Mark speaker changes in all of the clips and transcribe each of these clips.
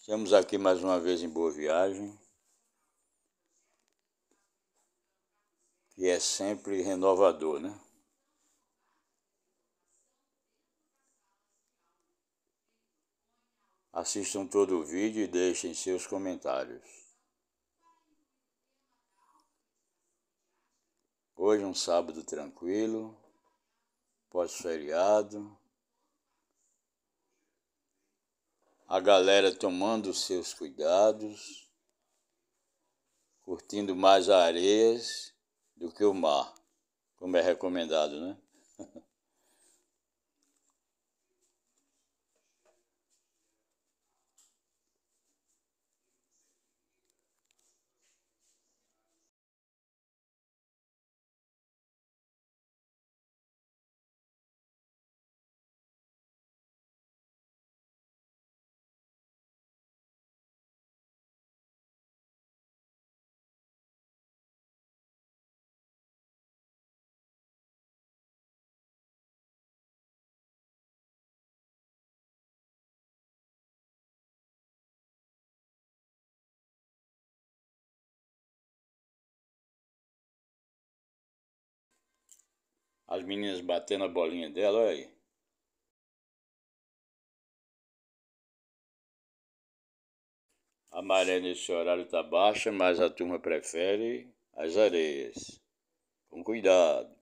Speaker 1: Estamos aqui mais uma vez em Boa Viagem, que é sempre renovador, né? Assistam todo o vídeo e deixem seus comentários. Hoje é um sábado tranquilo, pós-feriado. A galera tomando seus cuidados, curtindo mais as areias do que o mar, como é recomendado, né? As meninas batendo a bolinha dela, olha aí. A maré nesse horário está baixa, mas a turma prefere as areias. Com cuidado.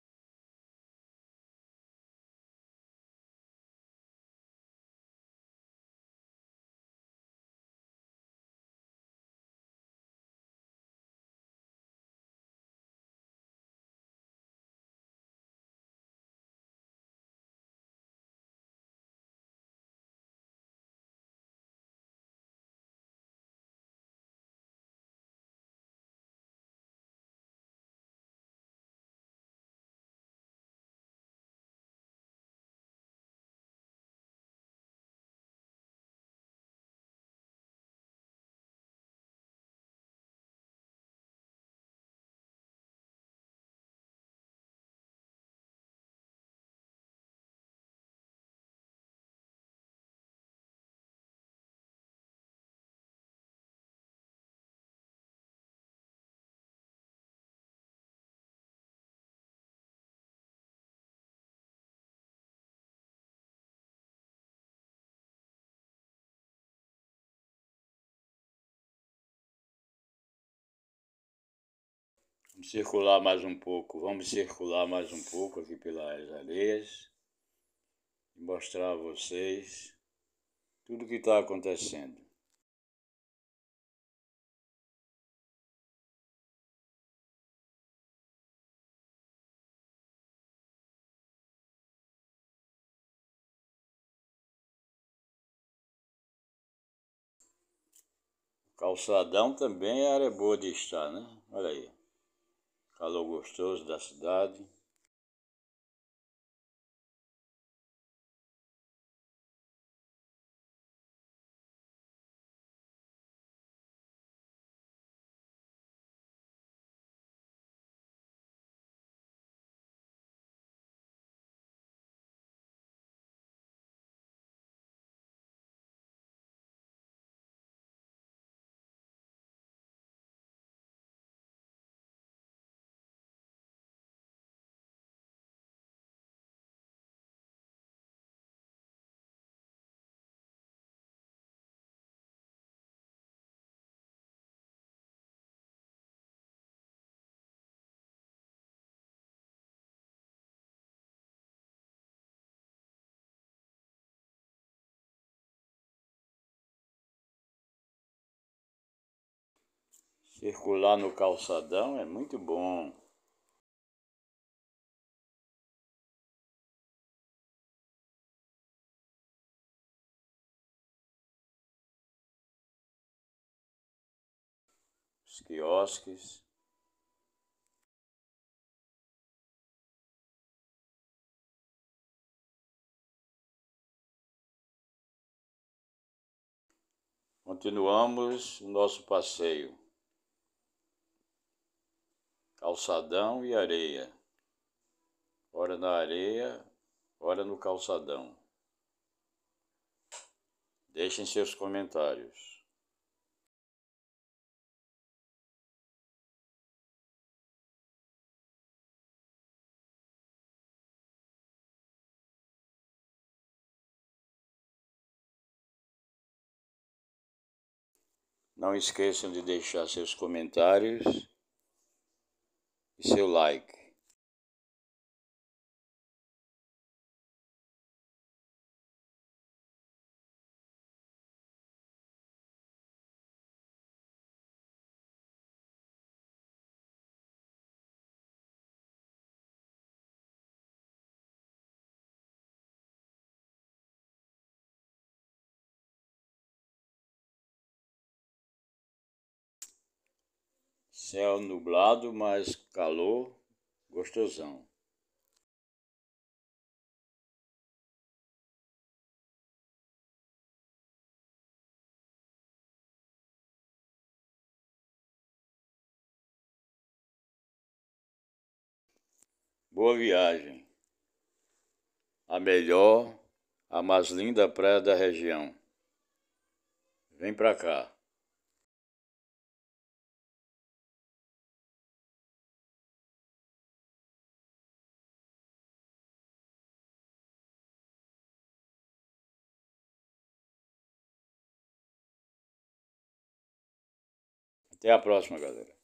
Speaker 1: Vamos circular mais um pouco aqui pelas areias e mostrar a vocês tudo o que está acontecendo. Calçadão também é área boa de estar, né? Olha aí, calor gostoso da cidade. Circular no calçadão é muito bom. Os quiosques. Continuamos o nosso passeio. Calçadão e areia. Ora na areia, ora no calçadão. Deixem seus comentários. Não esqueçam de deixar seus comentários e seu like. Céu nublado, mas calor gostosão. Boa viagem. A melhor, a mais linda praia da região. Vem pra cá. Até a próxima, galera.